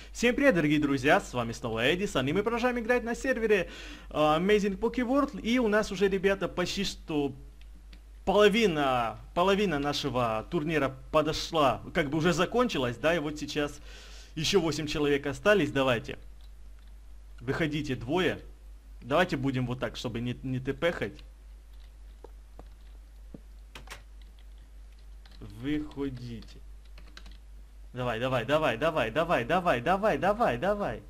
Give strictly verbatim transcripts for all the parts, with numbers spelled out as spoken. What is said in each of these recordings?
Всем привет, дорогие друзья, с вами снова Эдисон, и мы продолжаем играть на сервере uh, Amazing Poké World, и у нас уже, ребята, почти что половина, половина нашего турнира подошла, как бы уже закончилась, да, и вот сейчас еще восемь человек остались, давайте, выходите двое, давайте будем вот так, чтобы не, не тпхать. Выходите. Давай, давай, давай, давай, давай, давай, давай, давай, давай.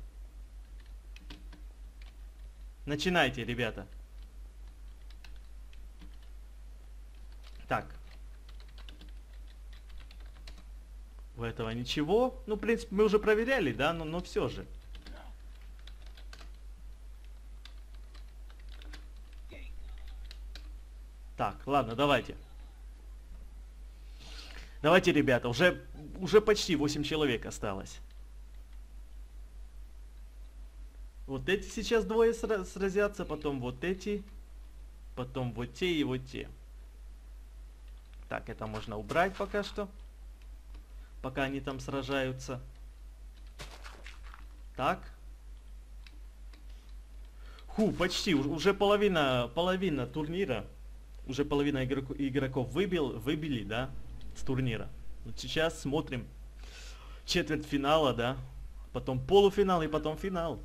Начинайте, ребята. Так. У этого ничего. Ну, в принципе, мы уже проверяли, да, но, но все же. Так, ладно, давайте. Давайте, ребята, уже, уже почти восемь человек осталось. Вот эти сейчас двое сра сразятся, потом вот эти, потом вот те и вот те. Так, это можно убрать пока что, пока они там сражаются. Так. Ху, почти, уже половина, половина турнира, уже половина игрок, игроков выбил, выбили, да? С турнира. Вот сейчас смотрим четвертьфинала, да, потом полуфинал и потом финал.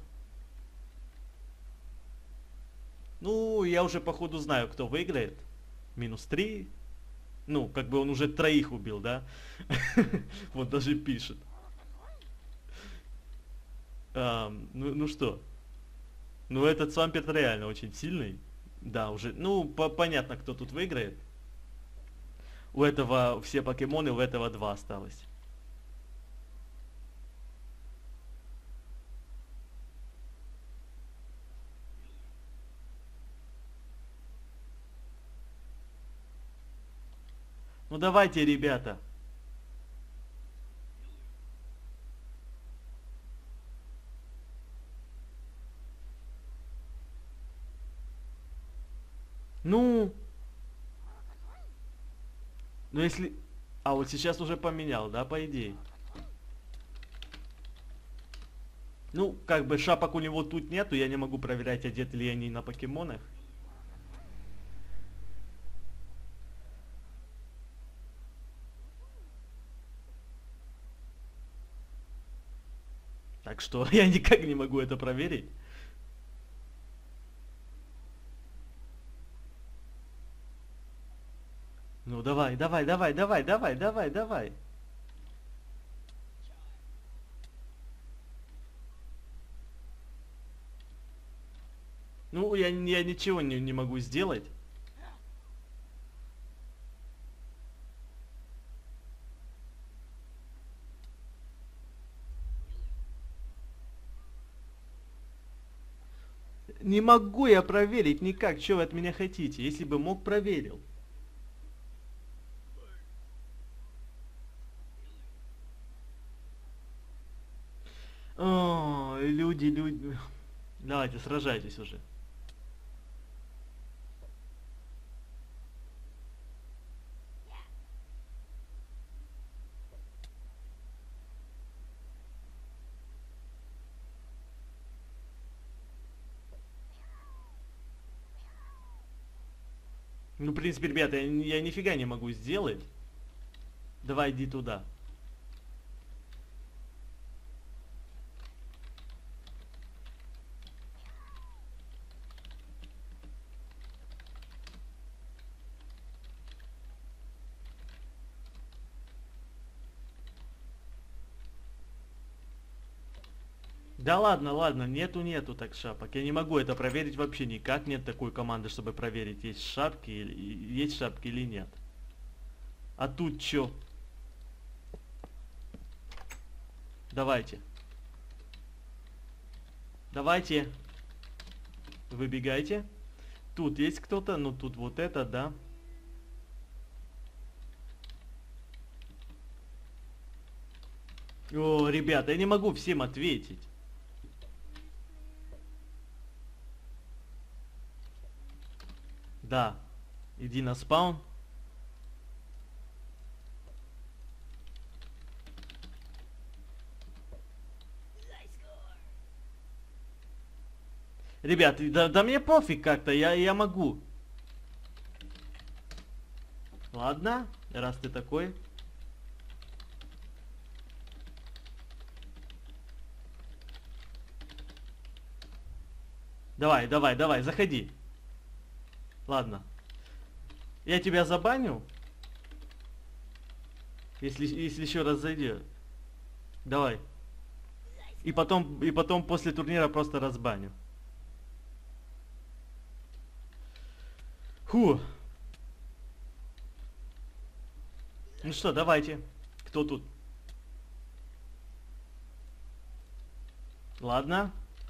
Ну, я уже походу знаю, кто выиграет. Минус три. Ну, как бы он уже троих убил, да. Вот даже пишет. Ну что? Ну, этот Свампет реально очень сильный. Да, уже, ну, понятно, кто тут выиграет. У этого все покемоны, у этого два осталось. Ну давайте, ребята. Ну... Ну если... А, вот сейчас уже поменял, да, по идее? Ну, как бы шапок у него тут нету, я не могу проверять, одеты ли они на покемонах. Так что я никак не могу это проверить. Ну давай, давай, давай, давай, давай, давай, давай. Ну, я, я ничего не, не могу сделать. Не могу я проверить никак, что вы от меня хотите. Если бы мог, проверил. О, люди, люди. Давайте, сражайтесь уже. Ну, в принципе, ребята, я, я нифига не могу сделать. Давай, иди туда. Да ладно, ладно, нету, нету так шапок. Я не могу это проверить вообще никак. Нет такой команды, чтобы проверить, есть шапки, или, есть шапки или нет. А тут чё? Давайте. Давайте. Выбегайте. Тут есть кто-то, ну тут вот это, да. О, ребята, я не могу всем ответить. Да. Иди на спаун. Ребят, да, да мне пофиг как-то, я, я могу. Ладно, раз ты такой. Давай, давай, давай, заходи. Ладно. Я тебя забаню. Если, если еще раз зайдет. Давай. И потом, и потом после турнира просто разбаню. Фу. Ну что, давайте. Кто тут? Ладно.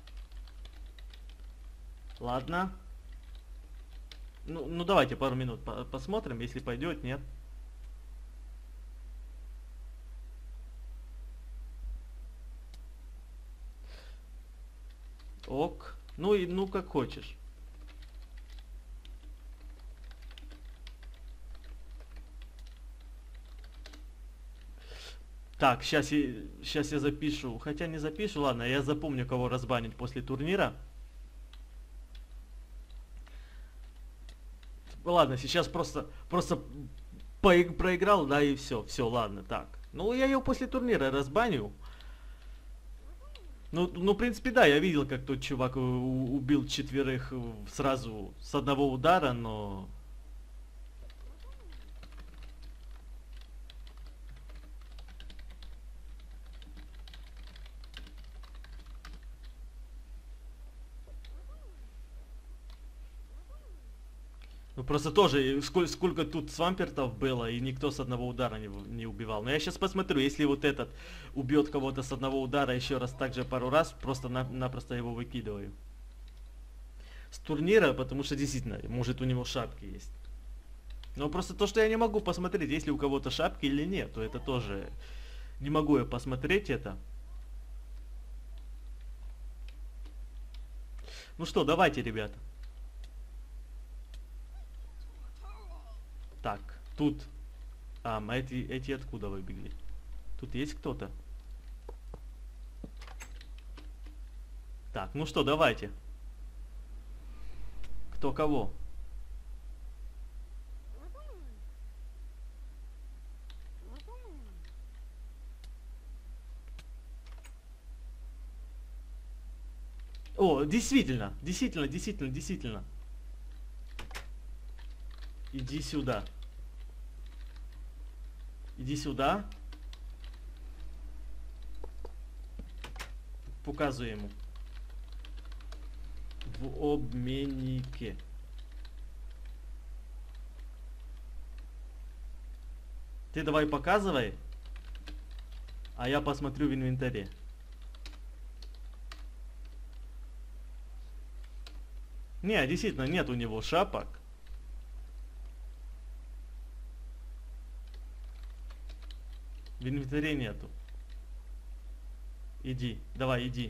Ладно. Ну, ну давайте пару минут по посмотрим, если пойдет, нет. Ок. Ну и ну как хочешь. Так, сейчас я, сейчас я запишу. Хотя не запишу, ладно, я запомню, кого разбанить после турнира. Ладно, сейчас просто, просто проиграл, да, и все, все, ладно, так. Ну, я ее после турнира разбаню. Ну, ну, в принципе, да, я видел, как тот чувак убил четверых сразу с одного удара, но... Ну просто тоже, сколько, сколько тут свампертов было, и никто с одного удара не, не убивал. Но я сейчас посмотрю, если вот этот убьет кого-то с одного удара еще раз так же пару раз, просто на, напросто его выкидываю. С турнира, потому что действительно, может у него шапки есть. Но просто то, что я не могу посмотреть, есть ли у кого-то шапки или нет, то это тоже... Не могу я посмотреть это. Ну что, давайте, ребята. Так, тут... А, эти, эти откуда выбегли? Тут есть кто-то? Так, ну что, давайте. Кто кого? О, действительно, действительно, действительно, действительно. Иди сюда. Иди сюда. Показывай ему. В обменнике. Ты давай показывай. А я посмотрю в инвентаре. Не, действительно, нет у него шапок. В инвентаре нету. Иди, давай, иди.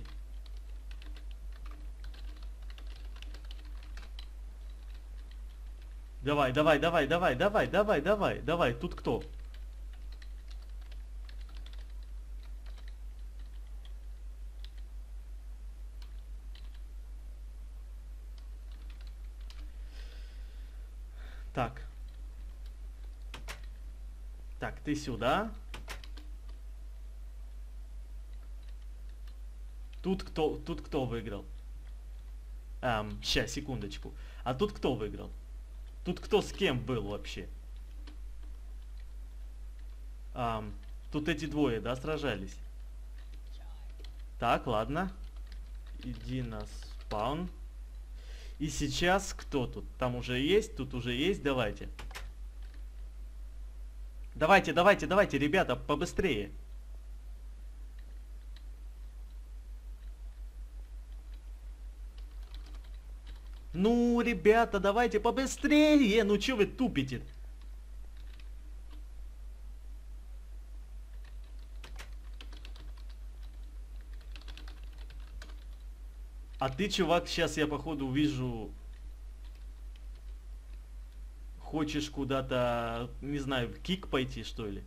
Давай, давай, давай, давай, давай, давай, давай, давай. Тут кто? Так. Так, ты сюда. Тут кто, тут кто выиграл? Эм, сейчас, секундочку. А тут кто выиграл? Тут кто с кем был вообще? Эм, тут эти двое, да, сражались? Так, ладно. Иди на спаун. И сейчас кто тут? Там уже есть, тут уже есть, давайте. Давайте, давайте, давайте, ребята, побыстрее. Ну, ребята, давайте побыстрее. Ну, чё вы тупите? А ты, чувак, сейчас я, походу, вижу... Хочешь куда-то, не знаю, в кик пойти, что ли?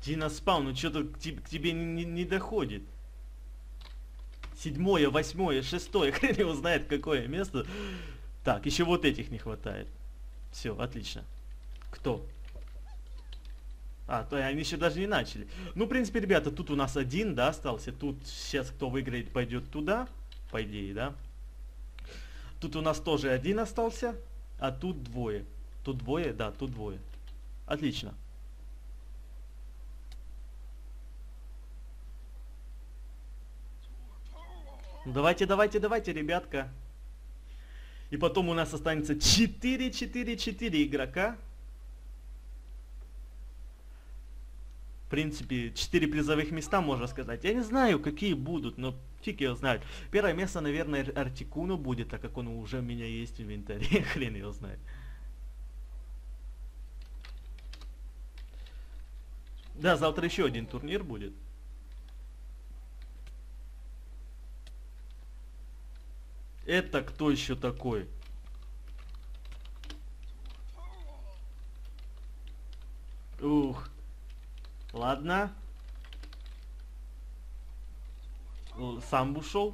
Иди на спаун, ну что-то к, те- к тебе не, не- не доходит. Седьмое, восьмое, шестое, хрен его знает какое место. Так, еще вот этих не хватает. Все, отлично. Кто? А, то они еще даже не начали. Ну, в принципе, ребята, тут у нас один, да, остался. Тут сейчас кто выиграет, пойдет туда, по идее, да. Тут у нас тоже один остался, а тут двое. Тут двое, да, тут двое. Отлично. Ну, давайте, давайте, давайте, ребятка. И потом у нас останется четыре, четыре, четыре игрока. В принципе, четыре призовых места, можно сказать. Я не знаю, какие будут, но фиг его знает. Первое место, наверное, Артикуну будет, так как он уже у меня есть в инвентаре. Хрен его знает. Да, завтра еще один турнир будет. Это кто еще такой? Ух. Ладно. Л- Сам ушел.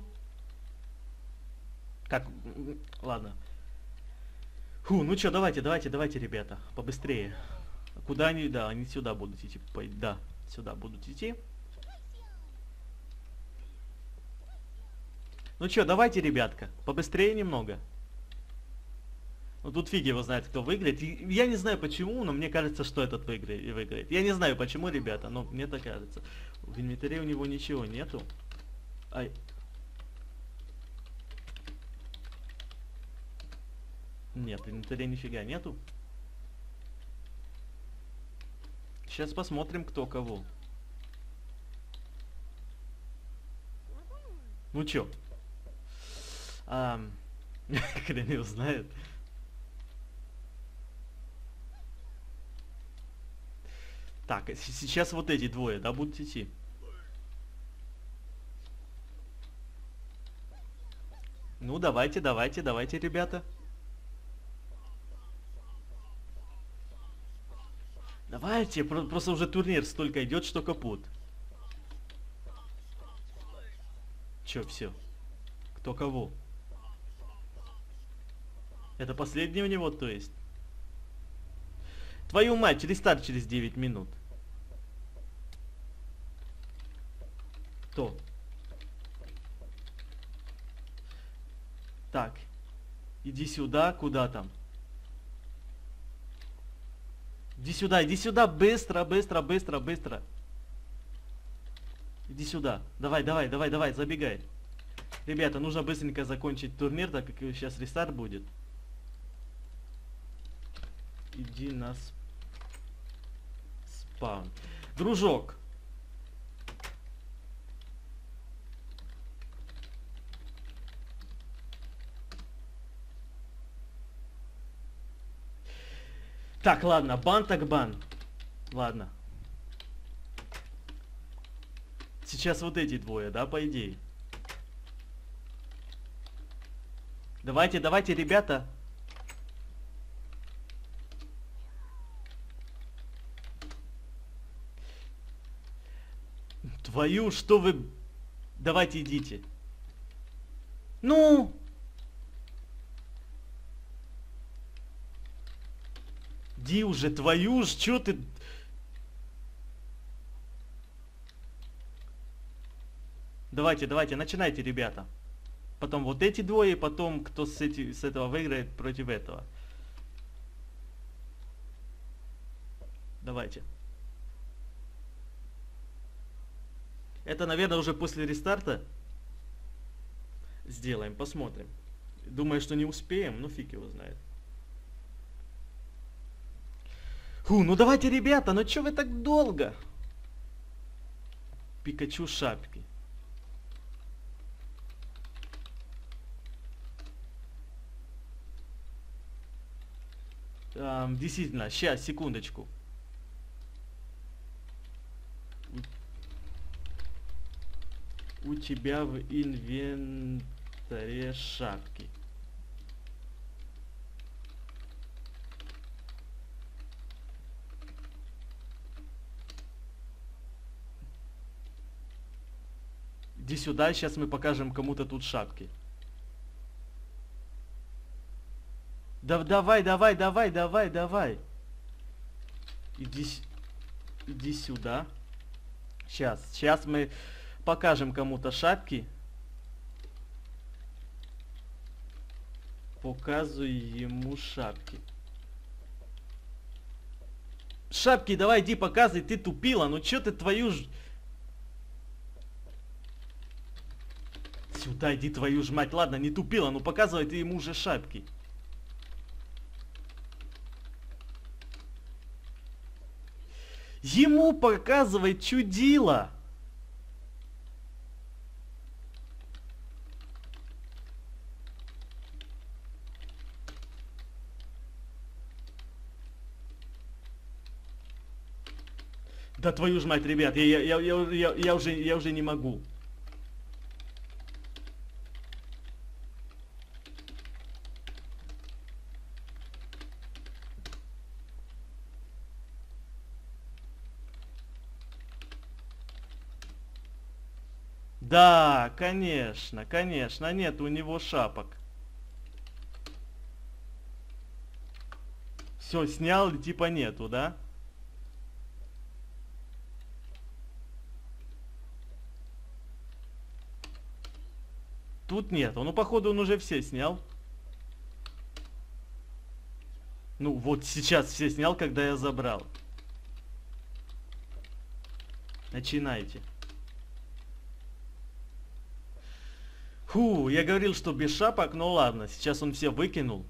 Как? М, Ладно. Фу, ну что, давайте, давайте, давайте, ребята, побыстрее. Куда они? Да, они сюда будут идти. Пой- Да, сюда будут идти. Ну что, давайте, ребятка, побыстрее немного. Ну тут фиг его знает, кто выиграет. И я не знаю почему, но мне кажется, что этот выиграет. выиграет. Я не знаю почему, ребята, но мне так кажется. В инвентаре у него ничего нету. Ай. Нет, в инвентаре нифига нету. Сейчас посмотрим, кто кого. Ну чё? Ам, Хрен его знает. Так, с- сейчас вот эти двое, да, будут идти. Ну, давайте, давайте, давайте, ребята. Давайте, про- просто уже турнир столько идет, что капут. Чё, все? Кто кого? Это последний у него, то есть? Твою мать, рестарт через девять минут. Кто? Так, иди сюда, куда там? Иди сюда, иди сюда, быстро, быстро, быстро, быстро. Иди сюда. Давай, давай, давай, давай, забегай. Ребята, нужно быстренько закончить турнир, так как сейчас рестарт будет. Иди на сп- спаун. Дружок. Так, ладно, бан так бан. Ладно. Сейчас вот эти двое, да, по идее. Давайте, давайте, ребята. Твою, что вы... Давайте идите. Ну! Иди уже, твою ж, чё ты... Давайте, давайте, начинайте, ребята. Потом вот эти двое, потом кто с, эти, с этого выиграет против этого. Давайте. Это, наверное, уже после рестарта сделаем, посмотрим. Думаю, что не успеем, ну фиг его знает. Фу, ну давайте, ребята, ну чё вы так долго? Пикачу шапки. Ам, действительно, сейчас, секундочку. У, у тебя в инвентаре шапки. Иди сюда, сейчас мы покажем кому-то тут шапки. Да, давай, давай, давай, давай, давай. Иди, иди сюда. Сейчас, сейчас мы покажем кому-то шапки. Показывай ему шапки. Шапки, давай, иди показывай, ты тупила, ну чё ты твою ж... Сюда иди, твою ж мать, ладно, не тупила, ну показывай ты ему уже шапки. Ему показывай чудило. Да твою ж мать, ребят, я, я, я, я, я, уже, я уже не могу. Да, конечно, конечно, нет у него шапок. Все, снял, типа нету, да? Тут нету. Ну, походу, он уже все снял. Ну, вот сейчас все снял, когда я забрал. Начинайте. Фу, я говорил, что без шапок, ну ладно, сейчас он все выкинул.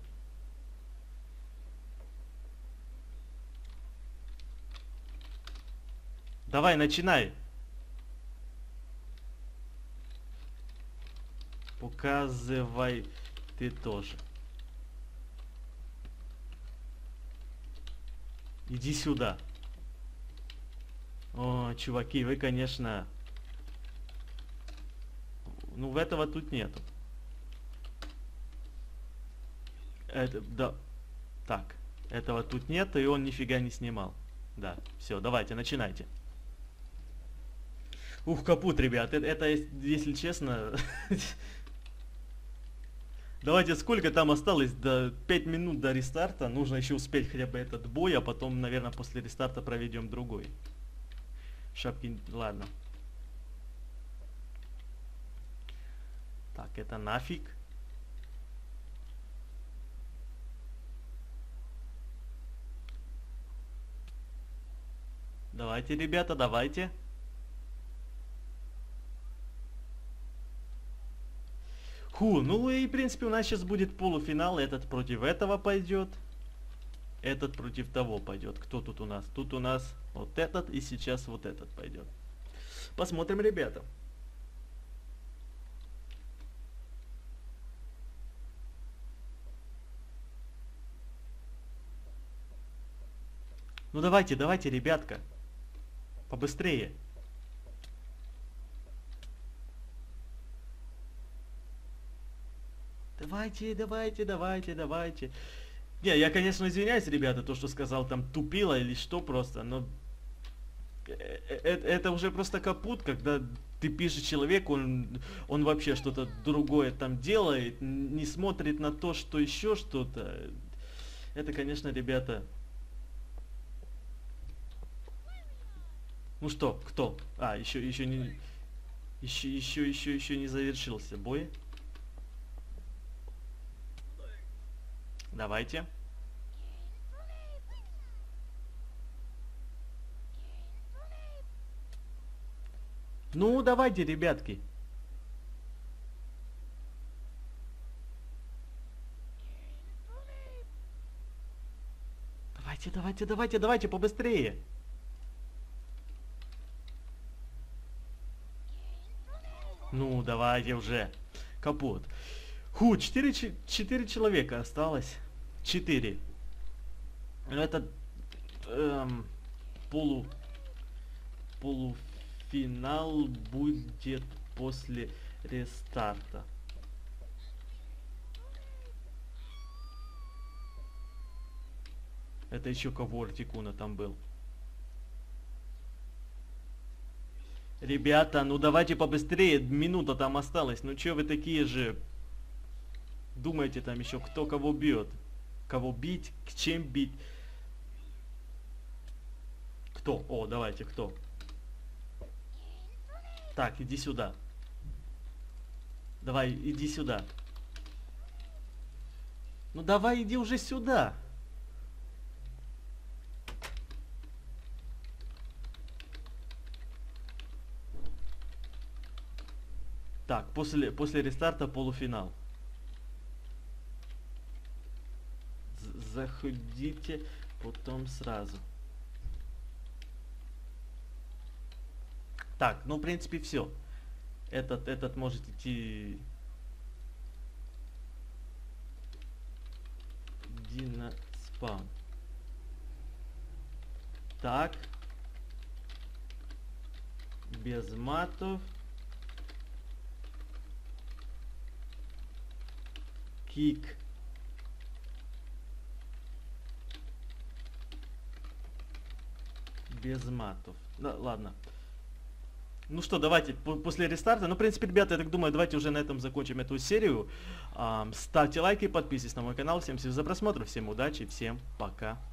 Давай, начинай. Показывай ты тоже. Иди сюда. О, чуваки, вы, конечно... Ну, в этого тут нету. Это, да. Так, этого тут нет, и он нифига не снимал. Да, все, давайте, начинайте. Ух, капут, ребят, это, это если честно... Давайте, сколько там осталось? До пять минут до рестарта. Нужно еще успеть хотя бы этот бой, а потом, наверное, после рестарта проведем другой. Шапки, ладно. Так, это нафиг. Давайте, ребята, давайте. Ху, ну и в принципе у нас сейчас будет полуфинал. Этот против этого пойдет. Этот против того пойдет. Кто тут у нас? Тут у нас вот этот и сейчас вот этот пойдет. Посмотрим, ребята. Ну давайте, давайте, ребятка. Побыстрее. Давайте, давайте, давайте, давайте. Не, я, конечно, извиняюсь, ребята, то, что сказал там тупило или что просто, но... Это уже просто капут, когда ты пишешь человеку, он, он вообще что-то другое там делает, не смотрит на то, что еще что-то. Это, конечно, ребята... Ну что, кто? А, еще, еще не... Еще, еще, еще, еще не завершился бой. Давайте. Ну, давайте, ребятки. Давайте, давайте, давайте, давайте, побыстрее. Ну, давайте уже. Капут. Ху, четыре, четыре человека осталось. Четыре. Это эм, полу, полуфинал будет после рестарта. Это еще кого Артикуна там был. Ребята, ну давайте побыстрее, минута там осталась. Ну чё вы такие же? Думаете там еще, кто кого бьет? Кого бить, к чем бить? Кто? О, давайте, кто? Так, иди сюда. Давай, иди сюда. Ну давай, иди уже сюда. Так, после, после рестарта полуфинал. З- Заходите потом сразу. Так, ну в принципе все. Этот, этот может идти... Иди на спаун. Так. Без матов. Кик. Без матов. Да, ладно. Ну что, давайте по- после рестарта. Ну, в принципе, ребята, я так думаю, давайте уже на этом закончим эту серию. Ам, ставьте лайки, подписывайтесь на мой канал. Всем спасибо за просмотр, всем удачи, всем пока.